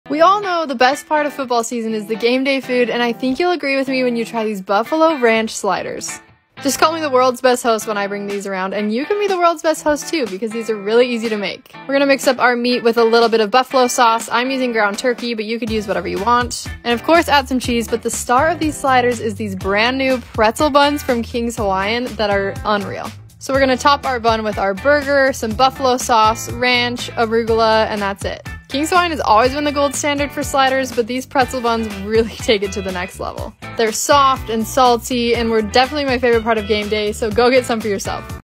We all know the best part of football season is the game day food, and I think you'll agree with me when you try these Buffalo Ranch sliders. Just call me the world's best host when I bring these around, and you can be the world's best host too, because these are really easy to make. We're gonna mix up our meat with a little bit of buffalo sauce. I'm using ground turkey, but you could use whatever you want. And of course add some cheese, but the star of these sliders is these brand new pretzel buns from King's Hawaiian that are unreal. So we're gonna top our bun with our burger, some buffalo sauce, ranch, arugula, and that's it. King's Hawaiian has always been the gold standard for sliders, but these pretzel buns really take it to the next level. They're soft and salty, and were definitely my favorite part of game day, so go get some for yourself.